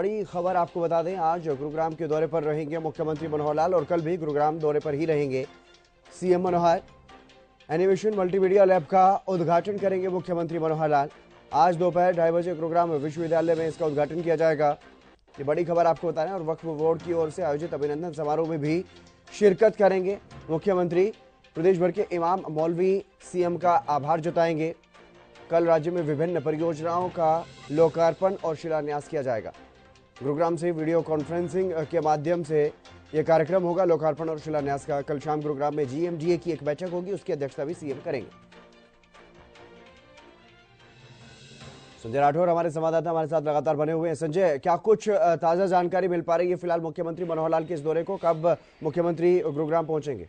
बड़ी खबर आपको बता दें, आज गुरुग्राम के दौरे पर रहेंगे मुख्यमंत्री मनोहर लाल और कल भी गुरुग्राम दौरे पर ही रहेंगे CM Manohar. Animation multimedia lab का उद्घाटन करेंगे मुख्यमंत्री मनोहर लाल। आज दोपहर 2:30 बजे गुरुग्राम विश्वविद्यालय में इसका उद्घाटन किया जाएगा। ये बड़ी खबर आपको बता रहे हैं। और वक्फ बोर्ड की ओर से आयोजित अभिनंदन समारोह में भी शिरकत करेंगे मुख्यमंत्री। प्रदेश भर के इमाम मौलवी सीएम का आभार जताएंगे। कल राज्य में विभिन्न परियोजनाओं का लोकार्पण और शिलान्यास किया जाएगा। गुरुग्राम से वीडियो कॉन्फ्रेंसिंग के माध्यम से यह कार्यक्रम होगा, लोकार्पण और शिलान्यास का। कल शाम गुरुग्राम में जीएमडीए की एक बैठक होगी, उसकी अध्यक्षता भी सीएम करेंगे। संजय राठौर हमारे संवाददाता हमारे साथ लगातार बने हुए हैं। संजय, क्या कुछ ताजा जानकारी मिल पा रही है फिलहाल मुख्यमंत्री मनोहर लाल के इस दौरे को? कब मुख्यमंत्री गुरुग्राम पहुंचेंगे?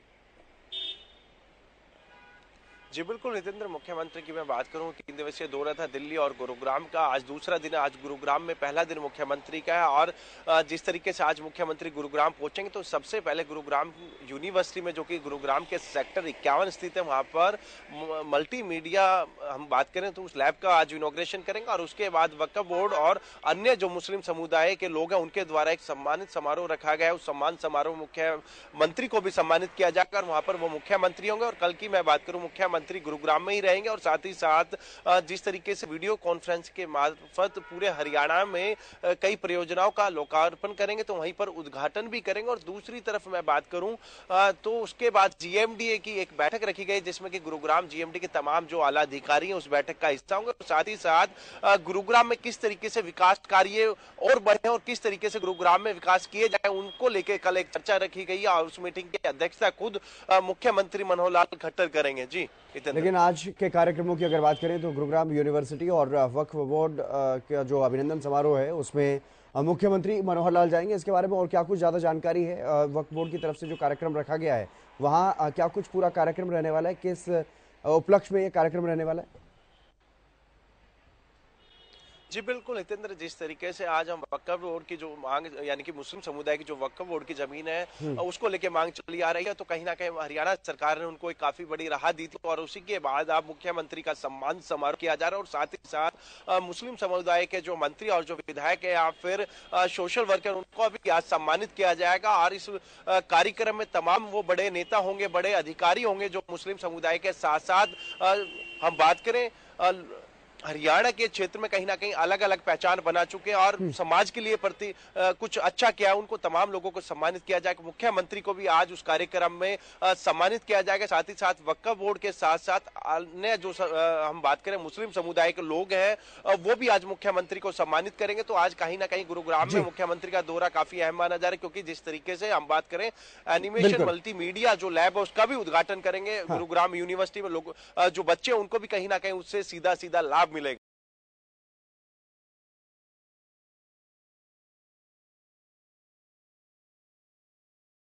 जी बिल्कुल नितेंद्र, मुख्यमंत्री की मैं बात करूं, 3 दिवसीय दौरा था दिल्ली और गुरुग्राम का। आज दूसरा दिन है। आज गुरुग्राम में पहला दिन मुख्यमंत्री का है और जिस तरीके से आज मुख्यमंत्री गुरुग्राम पहुंचेंगे तो सबसे पहले गुरुग्राम यूनिवर्सिटी में, जो कि गुरुग्राम के सेक्टर 51 स्थित है, वहां पर मल्टीमीडिया हम बात करें तो उस लैब का आज इनॉग्रेशन करेंगे और उसके बाद वक्फ बोर्ड और अन्य जो मुस्लिम समुदाय के लोग हैं उनके द्वारा एक सम्मानित समारोह रखा गया है। उस सम्मान समारोह मुख्यमंत्री को भी सम्मानित किया जाकर वहां पर वो मुख्यमंत्री होंगे। और कल की मैं बात करूं, मुख्यमंत्री गुरुग्राम में ही रहेंगे और साथ ही साथ जिस तरीके से वीडियो कॉन्फ्रेंस के मार्फत पूरे हरियाणा में कई परियोजनाओं का लोकार्पण करेंगे तो वहीं पर उद्घाटन भी करेंगे। और दूसरी तरफ मैं बात करूं तो उसके बाद जीएमडीए की एक बैठक रखी गई जिसमें कि गुरुग्राम जीएमडी के तमाम जो आला अधिकारी हैं उस बैठक का हिस्सा होंगे। साथ ही साथ गुरुग्राम में किस तरीके से विकास कार्य और बढ़े और किस तरीके से गुरुग्राम में विकास किए जाए उनको लेकर कल एक चर्चा रखी गई और उस मीटिंग की अध्यक्षता खुद मुख्यमंत्री मनोहर लाल खट्टर करेंगे। जी लेकिन आज के कार्यक्रमों की अगर बात करें तो गुरुग्राम यूनिवर्सिटी और वक्फ बोर्ड का जो अभिनंदन समारोह है उसमें मुख्यमंत्री मनोहर लाल जाएंगे। इसके बारे में और क्या कुछ ज्यादा जानकारी है? वक्फ बोर्ड की तरफ से जो कार्यक्रम रखा गया है वहाँ क्या कुछ पूरा कार्यक्रम रहने वाला है? किस उपलक्ष्य में ये कार्यक्रम रहने वाला है? जी बिल्कुल नितेंद्र, जिस तरीके से आज हम वक्फ बोर्ड की जो मांग, यानी कि मुस्लिम समुदाय की जो वक्फ बोर्ड की जमीन है उसको लेके मांग चली आ रही है, तो कहीं ना कहीं हरियाणा सरकार ने उनको एक काफी बड़ी राहत दी थी और उसी के बाद अब मुख्यमंत्री का सम्मान समारोह किया जा रहा है। और साथ ही साथ मुस्लिम समुदाय के जो मंत्री और जो विधायक है या फिर सोशल वर्कर उनको भी आज सम्मानित किया जाएगा। और इस कार्यक्रम में तमाम वो बड़े नेता होंगे, बड़े अधिकारी होंगे जो मुस्लिम समुदाय के साथ साथ हम बात करें हरियाणा के क्षेत्र में कहीं ना कहीं अलग अलग पहचान बना चुके हैं और समाज के लिए प्रति कुछ अच्छा किया है, उनको तमाम लोगों को सम्मानित किया जाएगा। मुख्यमंत्री को भी आज उस कार्यक्रम में सम्मानित किया जाएगा। साथ ही साथ वक्फ बोर्ड के साथ साथ अन्य जो हम बात करें मुस्लिम समुदाय के लोग हैं वो भी आज मुख्यमंत्री को सम्मानित करेंगे। तो आज कहीं ना कहीं गुरुग्राम में मुख्यमंत्री का दौरा काफी अहम माना जा रहा है, क्योंकि जिस तरीके से हम बात करें एनिमेशन मल्टीमीडिया जो लैब है उसका भी उद्घाटन करेंगे गुरुग्राम यूनिवर्सिटी में। लोग जो बच्चे उनको भी कहीं ना कहीं उससे सीधा सीधा लाभ मिलेगा।